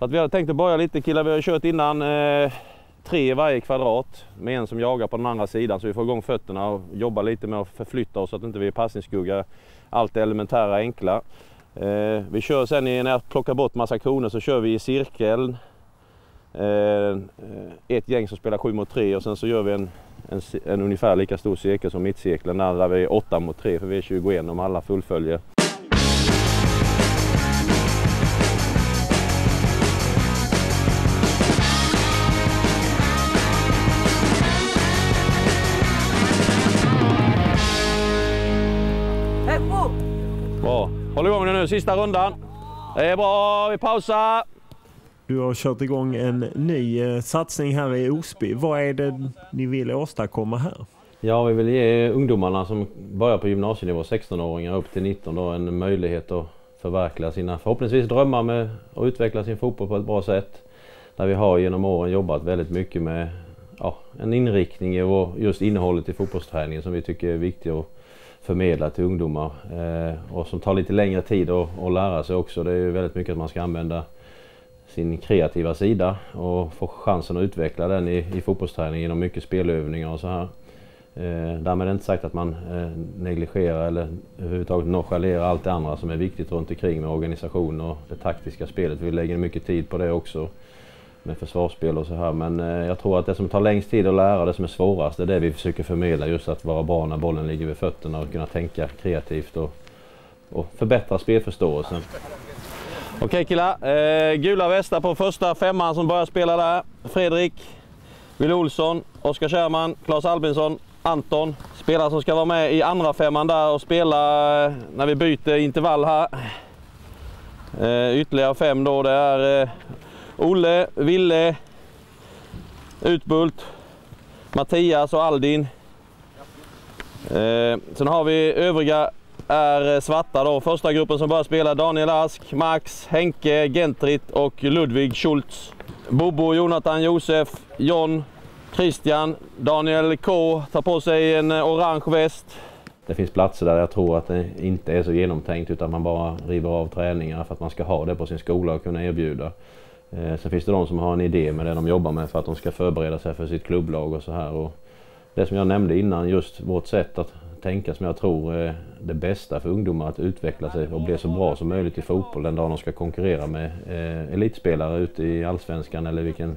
Så att vi hade tänkt att börja lite killar. Vi har kört innan 3 i varje kvadrat med en som jagar på den andra sidan. Så vi får igång fötterna och jobba lite med att förflytta oss så att inte vi är passningsskugga. Allt det elementära enkla. Vi kör sen när jag plockar bort massa koner så kör vi i cirkeln. Ett gäng som spelar 7 mot 3 och sen så gör vi en ungefär lika stor cirkel som mittcirkeln där vi är 8 mot 3 för vi är 21 om alla fullföljer. Bra, håll igång nu, sista rundan. Det är bra, vi pausar. Du har kört igång en ny satsning här i Osby. Vad är det ni vill åstadkomma här? Ja, vi vill ge ungdomarna som börjar på gymnasienivå, 16-åringar upp till 19 då, en möjlighet att förverkliga sina förhoppningsvis drömmar med att utveckla sin fotboll på ett bra sätt. Där vi har genom åren jobbat väldigt mycket med en inriktning i just innehållet i fotbollsträningen som vi tycker är viktigt att förmedla till ungdomar och som tar lite längre tid att lära sig också. Det är ju väldigt mycket att man ska använda sin kreativa sida och få chansen att utveckla den i fotbollsträning genom mycket spelövningar och så här. Därmed är det inte sagt att man negligerar eller överhuvudtaget nonchalerar allt det andra som är viktigt runt omkring med organisation och det taktiska spelet. Vi lägger mycket tid på det också med försvarsspel och så här. Men jag tror att det som tar längst tid att lära, det som är svårast, det är det vi försöker förmedla, just att vara bra när bollen ligger vid fötterna och kunna tänka kreativt och förbättra spelförståelsen. Okej killar, gula västar på första 5:an som börjar spela där. Fredrik, Wille Olsson, Oskar Kärman, Claes Albinsson, Anton. Spelare som ska vara med i andra 5:an där och spela när vi byter intervall här. Ytterligare 5 då, det är Olle, Ville, Utbult, Mattias och Aldin. Sen har vi övriga är svarta då. Första gruppen som börjar spela Daniel Ask, Max, Henke, Gentrit och Ludvig Schultz. Bobo, Jonathan, Josef, John, Christian, Daniel K tar på sig en orange väst. Det finns platser där jag tror att det inte är så genomtänkt utan man bara river av träningar för att man ska ha det på sin skola och kunna erbjuda. Sen finns det de som har en idé med det de jobbar med för att de ska förbereda sig för sitt klubblag och så här. Och det som jag nämnde innan, just vårt sätt att tänka som jag tror är det bästa för ungdomar att utveckla sig och bli så bra som möjligt i fotboll den dag de ska konkurrera med elitspelare ute i allsvenskan eller vilken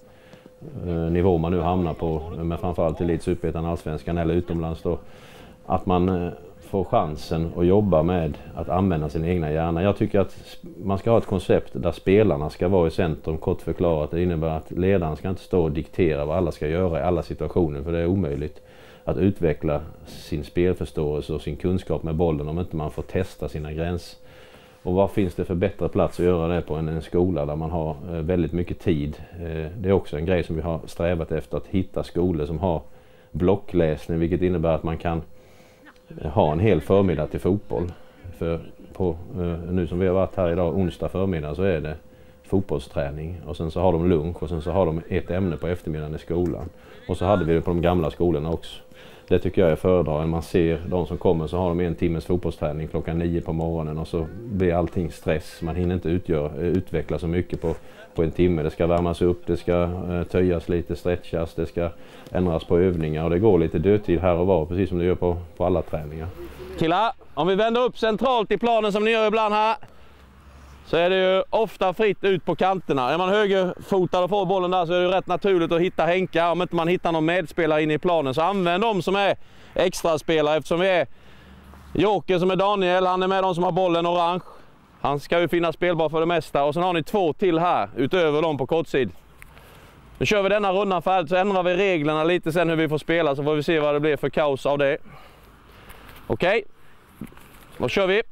nivå man nu hamnar på, men framförallt elit, superettan, allsvenskan eller utomlands då. Att man får chansen att jobba med att använda sin egna hjärna. Jag tycker att man ska ha ett koncept där spelarna ska vara i centrum, kort förklarat. Det innebär att ledaren ska inte stå och diktera vad alla ska göra i alla situationer, för det är omöjligt att utveckla sin spelförståelse och sin kunskap med bollen om inte man får testa sina gränser. Och vad finns det för bättre plats att göra det på än en skola där man har väldigt mycket tid. Det är också en grej som vi har strävat efter, att hitta skolor som har blockläsning, vilket innebär att man kan ha en hel förmiddag till fotboll. För nu som vi har varit här idag, onsdag förmiddag, så är det fotbollsträning och sen så har de lunch och sen så har de ett ämne på eftermiddagen i skolan. Och så hade vi det på de gamla skolorna också. Det tycker jag är föredrar. Man ser de som kommer så har de 1 timmes fotbollsträning klockan 9 på morgonen och så blir allting stress. Man hinner inte utveckla så mycket på en timme. Det ska värmas upp, det ska töjas lite, stretchas, det ska ändras på övningar och det går lite dödtid här och var, precis som det gör på alla träningar. Killar, om vi vänder upp centralt i planen som ni gör ibland här, så är det ju ofta fritt ut på kanterna. Är man högerfotad och får bollen där så är det rätt naturligt att hitta Henka. Om inte man hittar någon medspelare inne i planen så använd dem som är extra spelare, eftersom vi är Joker som är Daniel, han är med de som har bollen orange. Han ska ju finnas spelbar för det mesta och sen har ni 2 till här utöver dem på kortsid. Nu kör vi denna rundan färdigt så ändrar vi reglerna lite sen hur vi får spela så får vi se vad det blir för kaos av det. Okej, då kör vi.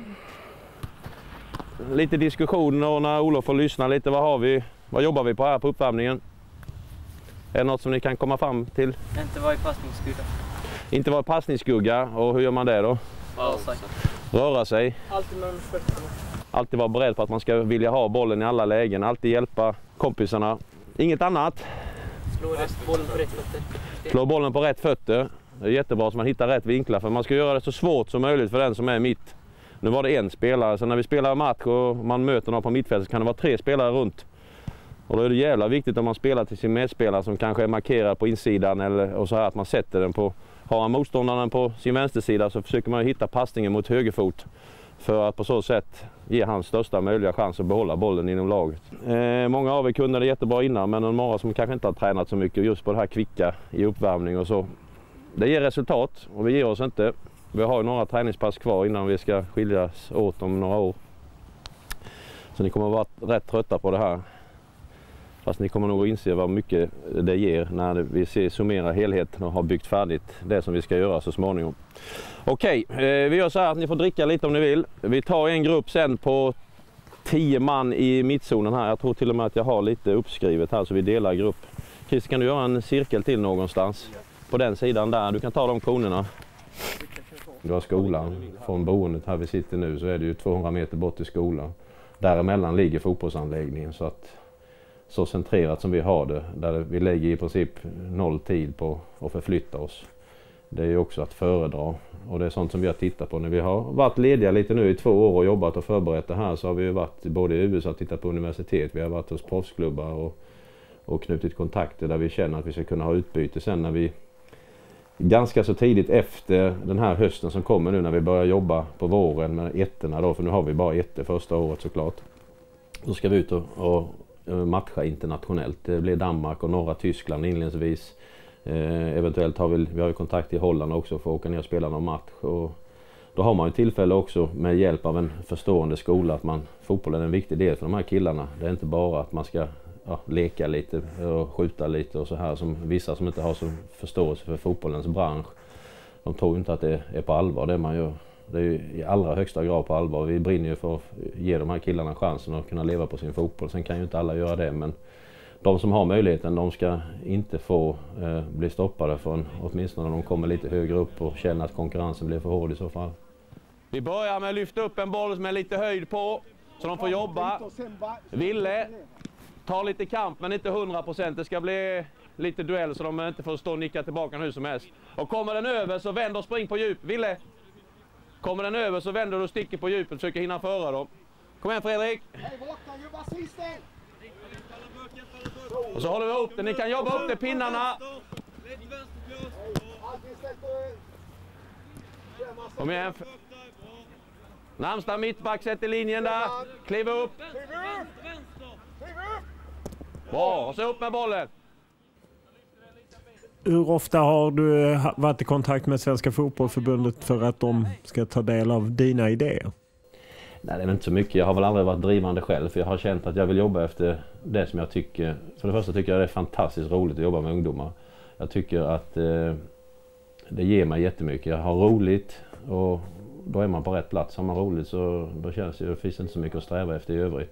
Lite diskussion och när Olof får lyssna lite, vad jobbar vi på här på uppvärmningen? Är det något som ni kan komma fram till? Inte vara i passningsskugga. Inte vara i passningsskugga, och hur gör man det då? Röra sig. Alltid med fötterna. Alltid vara beredd på att man ska vilja ha bollen i alla lägen, alltid hjälpa kompisarna. Inget annat. Slå bollen på rätt fötter. Slå bollen på rätt fötter. Det är jättebra så man hittar rätt vinklar, för man ska göra det så svårt som möjligt för den som är mitt Nu var det en spelare, så när vi spelar match och man möter någon på mittfältet så kan det vara 3 spelare runt. Och då är det jävla viktigt om man spelar till sin medspelare som kanske är markerad på insidan eller och så här, att man sätter den på. Har han motståndaren på sin vänstersida så försöker man hitta passningen mot högerfot för att på så sätt ge hans största möjliga chans att behålla bollen inom laget. Många av er kunde det jättebra innan, men några som kanske inte har tränat så mycket just på det här kvicka i uppvärmning och så. Det ger resultat och vi ger oss inte. Vi har några träningspass kvar innan vi ska skiljas åt om några år. Så ni kommer att vara rätt trötta på det här. Fast ni kommer nog att inse vad mycket det ger när vi summerar helheten och har byggt färdigt det som vi ska göra så småningom. Okej, vi gör så här att ni får dricka lite om ni vill. Vi tar en grupp sen på 10 man i mittzonen här. Jag tror till och med att jag har lite uppskrivet här så vi delar grupp. Christer, kan du göra en cirkel till någonstans? På den sidan där, du kan ta de konerna. Du har skolan från boendet här vi sitter nu, så är det ju 200 meter bort till skolan. Däremellan ligger fotbollsanläggningen, så att så centrerat som vi har det, där vi lägger i princip 0 tid på att förflytta oss. Det är ju också att föredra, och det är sånt som vi har tittat på när vi har varit lediga lite nu i 2 år och jobbat och förberett det här. Så har vi ju varit både i USA och tittat på universitet, vi har varit hos proffsklubbar och knutit kontakter där vi känner att vi ska kunna ha utbyte sen när vi ganska så tidigt efter den här hösten som kommer nu, när vi börjar jobba på våren med ettorna då, för nu har vi bara ettor första året såklart. Då ska vi ut och matcha internationellt. Det blir Danmark och norra Tyskland inledningsvis. Eventuellt har vi har kontakt i Holland också för att åka ner och spela någon match. Och då har man ju tillfälle också med hjälp av en förstående skola att fotbollen är en viktig del för de här killarna. Det är inte bara att man ska leka lite och skjuta lite och så här som vissa som inte har så förståelse för fotbollens bransch. De tror inte att det är på allvar det man gör. Det är ju i allra högsta grad på allvar. Vi brinner ju för att ge de här killarna chansen att kunna leva på sin fotboll. Sen kan ju inte alla göra det, men de som har möjligheten, de ska inte få bli stoppade förrän åtminstone när de kommer lite högre upp och känner att konkurrensen blir för hård i så fall. Vi börjar med att lyfta upp en boll med lite höjd på så de får jobba. Ville ta lite kamp men inte 100%. Det ska bli lite duell så de inte får stå och nicka tillbaka hur som helst. Och kommer den över så vänd och spring på djup. Ville! Kommer den över så vänder du och sticker på djupet och försöker hinna föra dem. Kom igen Fredrik! Och så håller vi upp det. Ni kan jobba upp det pinnarna. Kom igen. Närmsta mittback sätter linjen där. Kliv upp. Bra, och så upp med bollen. Hur ofta har du varit i kontakt med Svenska Fotbollförbundet för att de ska ta del av dina idéer? Nej, det är inte så mycket. Jag har väl aldrig varit drivande själv, för jag har känt att jag vill jobba efter det som jag tycker. För det första tycker jag det är fantastiskt roligt att jobba med ungdomar. Jag tycker att det ger mig jättemycket. Jag har roligt och då är man på rätt plats. Har man roligt så då finns det inte så mycket att sträva efter i övrigt.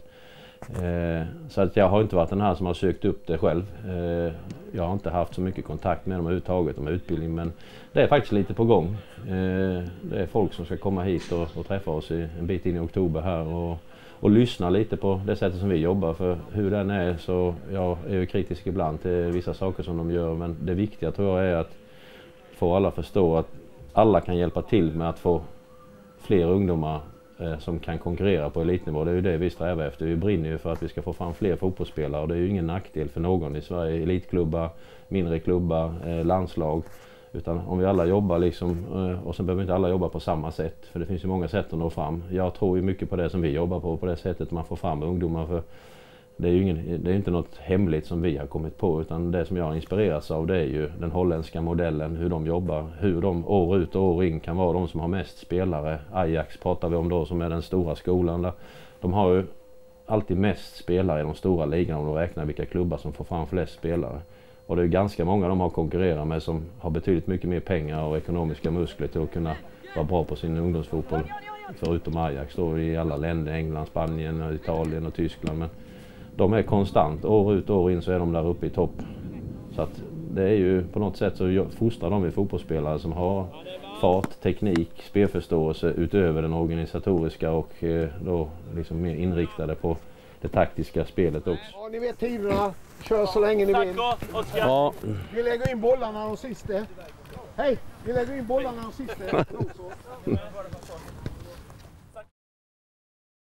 Så att jag har inte varit den här som har sökt upp det själv. Jag har inte haft så mycket kontakt med dem överhuvudtaget om utbildning, men det är faktiskt lite på gång. Det är folk som ska komma hit och träffa oss en bit in i oktober här och lyssna lite på det sättet som vi jobbar. För hur den är så jag är ju kritisk ibland till vissa saker som de gör, men det viktiga tror jag är att få alla förstå att alla kan hjälpa till med att få fler ungdomar som kan konkurrera på elitnivå. Det är ju det vi strävar efter. Vi brinner ju för att vi ska få fram fler fotbollsspelare, och det är ju ingen nackdel för någon i Sverige. Elitklubbar, mindre klubbar, landslag. Utan om vi alla jobbar liksom, och sen behöver inte alla jobba på samma sätt, för det finns ju många sätt att nå fram. Jag tror ju mycket på det som vi jobbar på det sättet man får fram ungdomar, för det är ju det är inte något hemligt som vi har kommit på, utan det som jag har inspirerats av det är ju den holländska modellen, hur de jobbar, hur de år ut och år in kan vara de som har mest spelare. Ajax pratar vi om då, som är den stora skolan där. De har ju alltid mest spelare i de stora ligorna om de räknar vilka klubbar som får fram flest spelare. Och det är ganska många de har konkurrerat med som har betydligt mycket mer pengar och ekonomiska muskler till att kunna vara bra på sin ungdomsfotboll. Förutom Ajax då i alla länder, England, Spanien, Italien och Tyskland. Men de är konstant, år ut och år in så är de där uppe i topp. Så att det är ju på något sätt så fostrar de i fotbollsspelare som har fart, teknik, spelförståelse utöver den organisatoriska och då liksom mer inriktade på det taktiska spelet också. Ja, ni vet tiderna. Kör så länge ni vill. Ja. Vi lägger in bollarna de sista. Hej! Vi lägger in bollarna de sista.